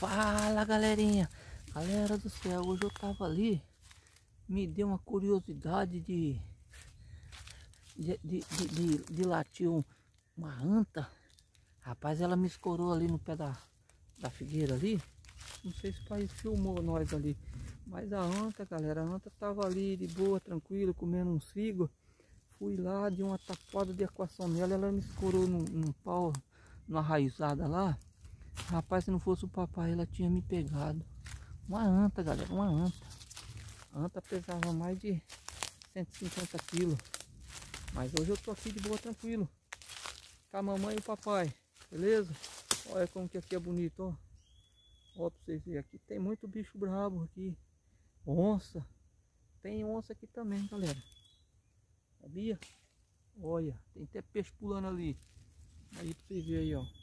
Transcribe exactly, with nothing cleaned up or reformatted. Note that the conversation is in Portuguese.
Fala, galerinha. Galera do céu, hoje eu tava ali, me deu uma curiosidade de de, de, de, de, de latir um, uma anta. Rapaz, ela me escorou ali no pé da, da figueira ali. Não sei se o pai filmou nós ali, mas a anta, galera, a anta tava ali de boa, tranquilo, comendo um figo. Fui lá, de uma tapada de equação nela, ela me escorou num, num pau, numa raizada lá. Rapaz, se não fosse o papai, ela tinha me pegado. Uma anta, galera, uma anta. A anta pesava mais de cento e cinquenta quilos. Mas hoje eu tô aqui de boa, tranquilo, com a mamãe e o papai, beleza? Olha como que aqui é bonito, ó. Ó, pra vocês verem, aqui tem muito bicho brabo aqui. Onça. Tem onça aqui também, galera. Sabia? Olha, tem até peixe pulando ali. Aí pra vocês verem aí, ó.